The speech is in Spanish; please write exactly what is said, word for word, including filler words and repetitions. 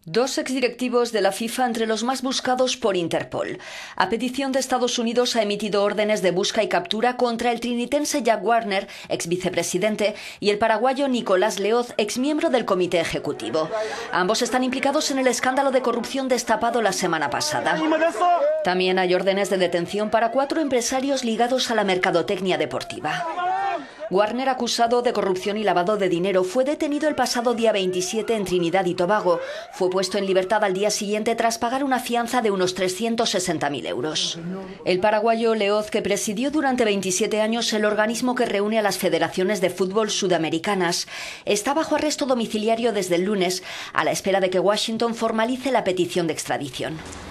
Dos exdirectivos de la FIFA entre los más buscados por Interpol. A petición de Estados Unidos ha emitido órdenes de busca y captura contra el trinitense Jack Warner, ex vicepresidente, y el paraguayo Nicolás Leoz, ex miembro del comité ejecutivo. Ambos están implicados en el escándalo de corrupción destapado la semana pasada. También hay órdenes de detención para cuatro empresarios ligados a la mercadotecnia deportiva. Warner, acusado de corrupción y lavado de dinero, fue detenido el pasado día veintisiete en Trinidad y Tobago. Fue puesto en libertad al día siguiente tras pagar una fianza de unos trescientos sesenta mil euros. El paraguayo Leoz, que presidió durante veintisiete años el organismo que reúne a las federaciones de fútbol sudamericanas, está bajo arresto domiciliario desde el lunes, a la espera de que Washington formalice la petición de extradición.